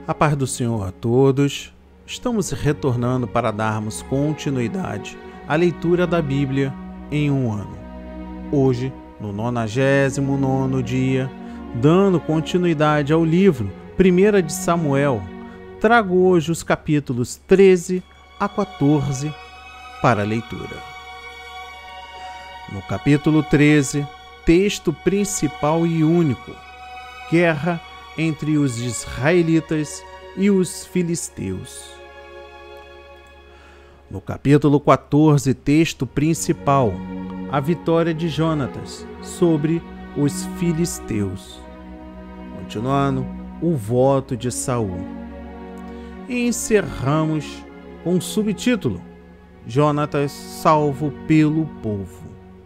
A paz do Senhor a todos. Estamos retornando para darmos continuidade à leitura da Bíblia em um ano. Hoje, no 99º dia, dando continuidade ao livro 1 de Samuel, trago hoje os capítulos 13 a 14 para a leitura. No capítulo 13, texto principal e único, guerra entre os israelitas e os filisteus. No capítulo 14, texto principal, a vitória de Jonatas sobre os filisteus. Continuando, o voto de Saul. E encerramos com o subtítulo: Jonatas salvo pelo povo.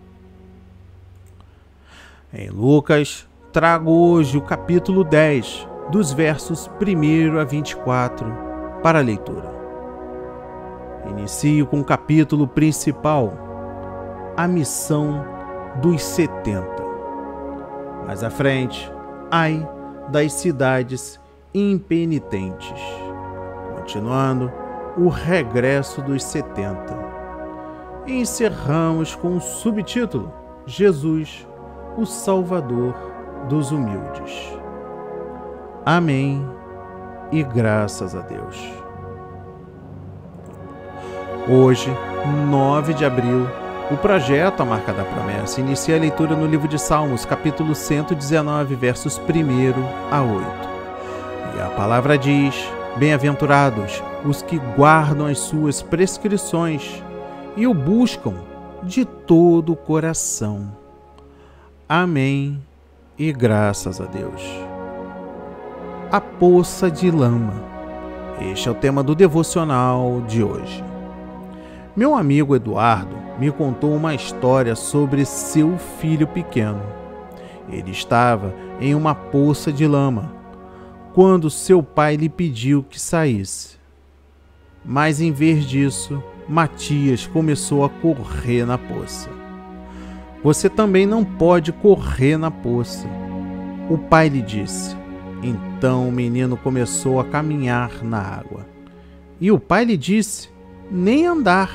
Em Lucas, trago hoje o capítulo 10, dos versos 1 a 24, para a leitura. Inicio com o capítulo principal, a missão dos 70. Mais à frente, ai das cidades impenitentes. Continuando, o regresso dos 70. E encerramos com o subtítulo, Jesus, o Salvador dos humildes. Amém e graças a Deus. Hoje, 9 de abril, o projeto A Marca da Promessa inicia a leitura no livro de Salmos, capítulo 119, versos 1 a 8. E a palavra diz: Bem-aventurados os que guardam as suas prescrições e o buscam de todo o coração. Amém e graças a Deus. A poça de lama. Este é o tema do devocional de hoje. Meu amigo Eduardo me contou uma história sobre seu filho pequeno. Ele estava em uma poça de lama quando seu pai lhe pediu que saísse. Mas em vez disso, Matias começou a correr na poça. Você também não pode correr na poça, o pai lhe disse. Então o menino começou a caminhar na água. E o pai lhe disse: nem andar.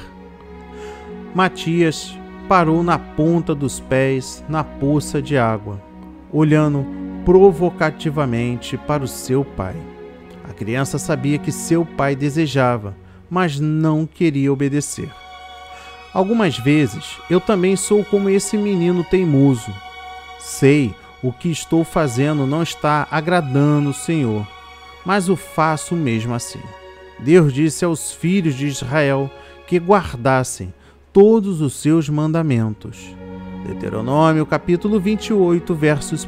Matias parou na ponta dos pés na poça de água, olhando provocativamente para o seu pai. A criança sabia que seu pai desejava, mas não queria obedecer. Algumas vezes eu também sou como esse menino teimoso. Sei o que estou fazendo não está agradando o Senhor, mas o faço mesmo assim. Deus disse aos filhos de Israel que guardassem todos os seus mandamentos. Deuteronômio capítulo 28, versos 1.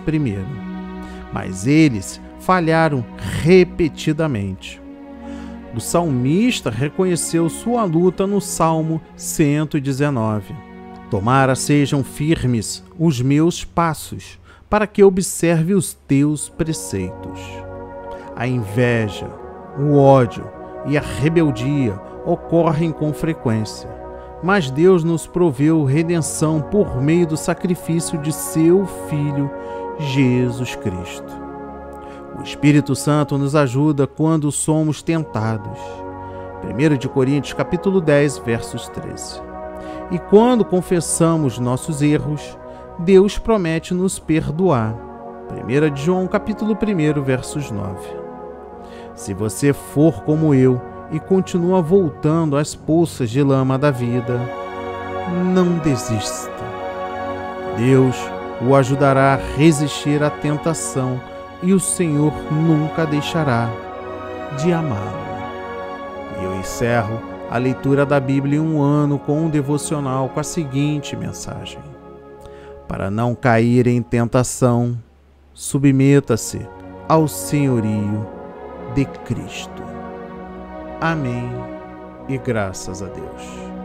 Mas eles falharam repetidamente. O salmista reconheceu sua luta no Salmo 119. Tomara sejam firmes os meus passos, para que observe os teus preceitos. A inveja, o ódio e a rebeldia ocorrem com frequência, mas Deus nos proveu redenção por meio do sacrifício de seu Filho, Jesus Cristo. O Espírito Santo nos ajuda quando somos tentados. 1 Coríntios capítulo 10, versos 13. E quando confessamos nossos erros, Deus promete nos perdoar. 1 João capítulo 1, versos 9. Se você for como eu e continua voltando às poças de lama da vida, não desista. Deus o ajudará a resistir à tentação e o Senhor nunca deixará de amá-lo. E eu encerro a leitura da Bíblia em um ano com um devocional com a seguinte mensagem: para não cair em tentação, submeta-se ao senhorio de Cristo. Amém e graças a Deus.